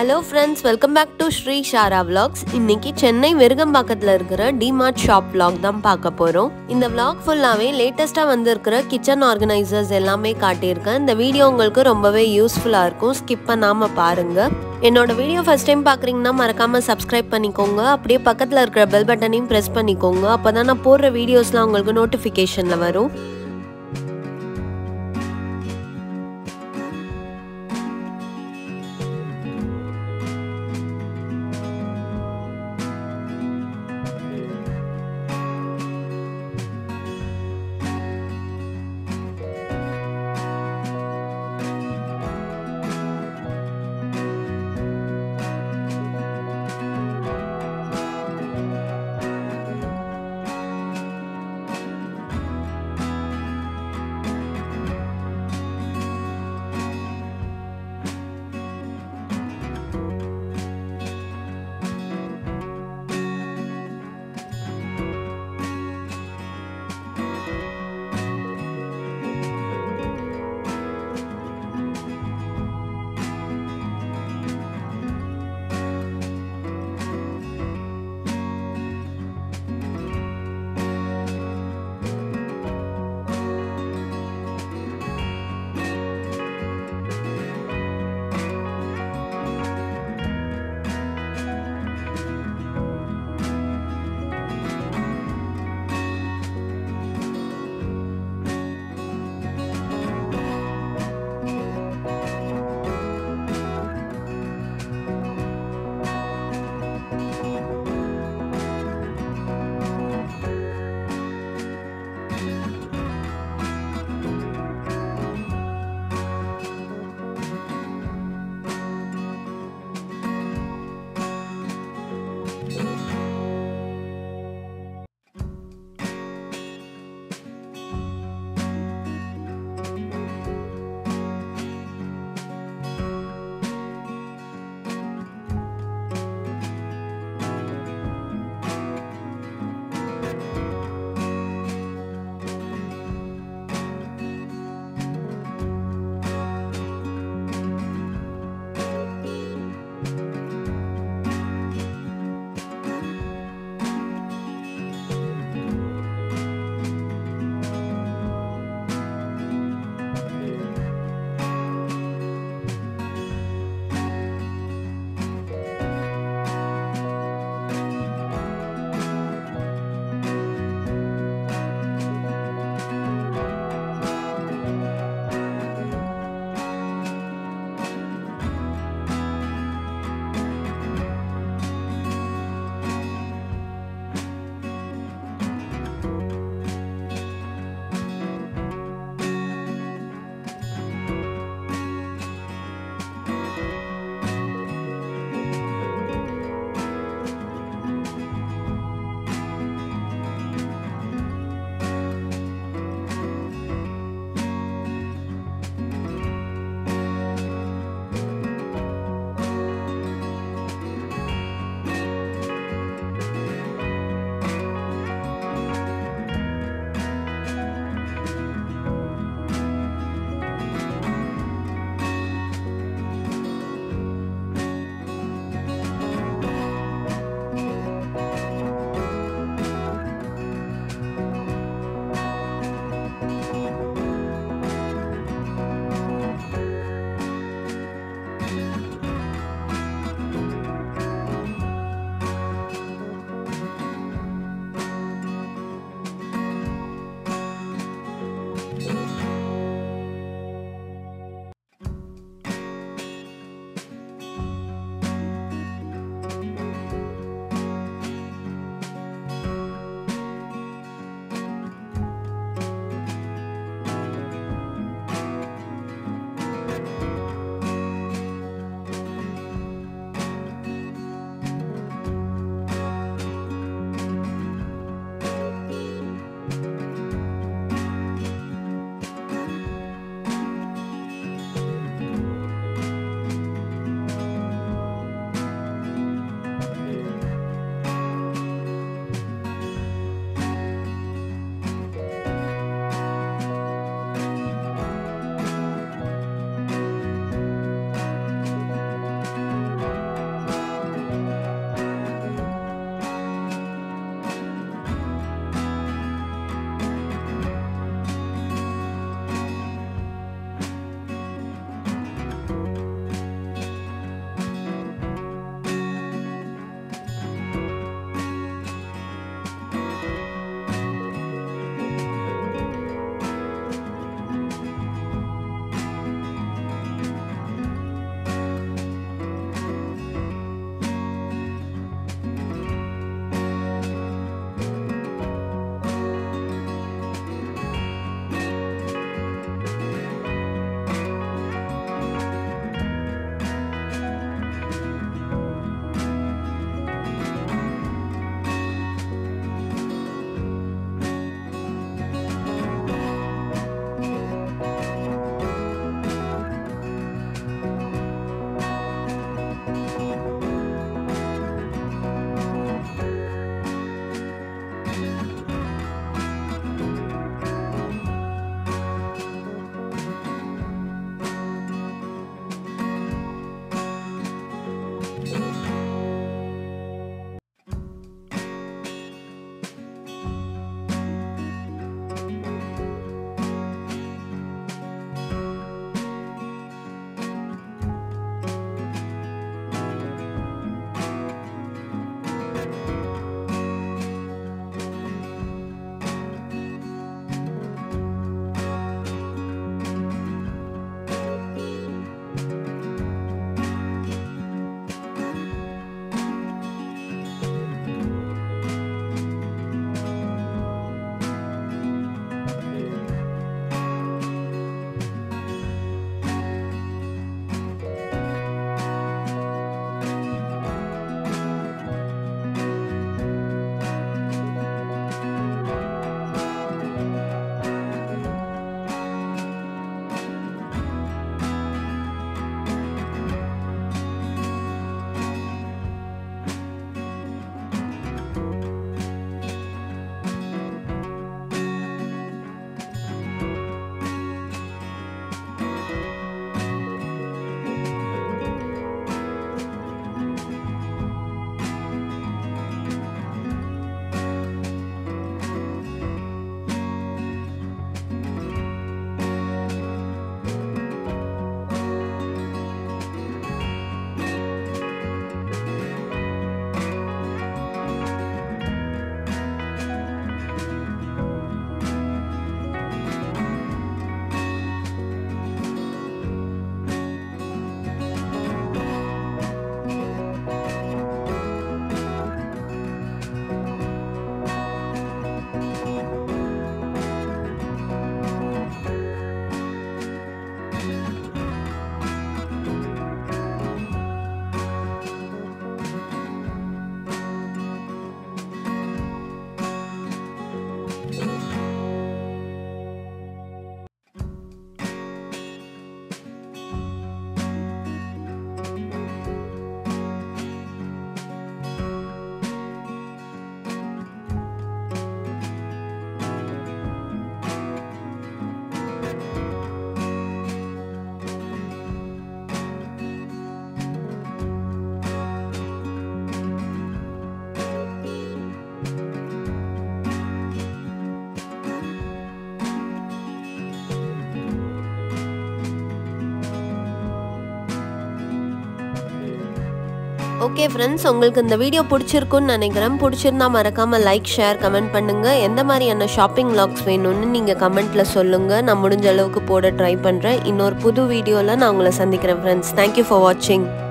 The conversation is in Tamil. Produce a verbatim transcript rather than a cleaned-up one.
Hello friends, welcome back to Sri Shara Vlogs. இன்னைக்கு சென்னை வெறுகம்பாக்கத்துல இருக்கிற டிமார்ட் ஷாப் vlog தான் பார்க்க போறோம். இந்த vlog ஃபுல்லாவே லேட்டஸ்டா வந்திருக்கிற கிச்சன் ஆர்கனைசர்ஸ் எல்லாமே காட்டியிருக்கேன். இந்த வீடியோ உங்களுக்கு ரொம்பவே யூஸ்ஃபுல்லா இருக்கும். ஸ்கிப் பண்ணாம பாருங்க. என்னோட வீடியோ ஃபர்ஸ்ட் டைம் பார்க்குறீங்கன்னா மறக்காம சப்ஸ்கிரைப் பண்ணிக்கோங்க. அப்படியே பக்கத்துல இருக்கிற பெல் பட்டனையும் பிரஸ் பண்ணிக்கோங்க. அப்பதான் நான் போடுற வீடியோஸ்லாம் உங்களுக்கு நோட்டிஃபிகேஷன்ல வரும். ஓகே ஃப்ரெண்ட்ஸ், உங்களுக்கு இந்த வீடியோ பிடிச்சிருக்குன்னு நினைக்கிறேன். பிடிச்சிருந்தா மறக்காமல் லைக், ஷேர், கமெண்ட் பண்ணுங்கள். எந்த மாதிரியான ஷாப்பிங் vlogs வேணும்னு நீங்கள் கமெண்ட்டில் சொல்லுங்கள். நான் முடிஞ்ச அளவுக்கு போட ட்ரை பண்ணுறேன். இன்னொரு புது வீடியோவில் நான் உங்களை சந்திக்கிறேன் ஃப்ரெண்ட்ஸ். தேங்க்யூ ஃபார் வாட்சிங்.